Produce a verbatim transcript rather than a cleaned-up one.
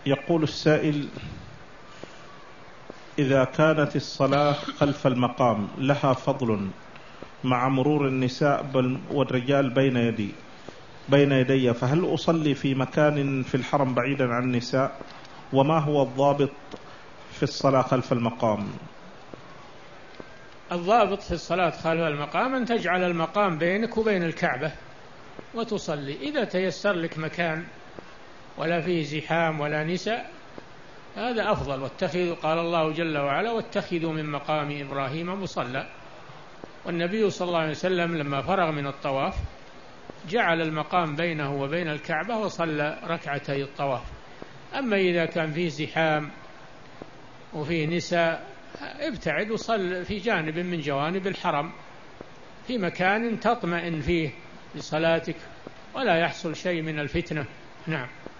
يقول السائل: إذا كانت الصلاة خلف المقام لها فضل مع مرور النساء والرجال بين يدي بين يدي فهل أصلي في مكان في الحرم بعيدا عن النساء؟ وما هو الضابط في الصلاة خلف المقام؟ الضابط في الصلاة خلف المقام أن تجعل المقام بينك وبين الكعبة وتصلي. إذا تيسر لك مكان ولا فيه زحام ولا نساء هذا أفضل. واتخذوا، قال الله جل وعلا: واتخذوا من مقام إبراهيم مصلى. والنبي صلى الله عليه وسلم لما فرغ من الطواف جعل المقام بينه وبين الكعبة وصلى ركعتي الطواف. أما إذا كان فيه زحام وفيه نساء ابتعد وصل في جانب من جوانب الحرم في مكان تطمئن فيه لصلاتك ولا يحصل شيء من الفتنة. نعم.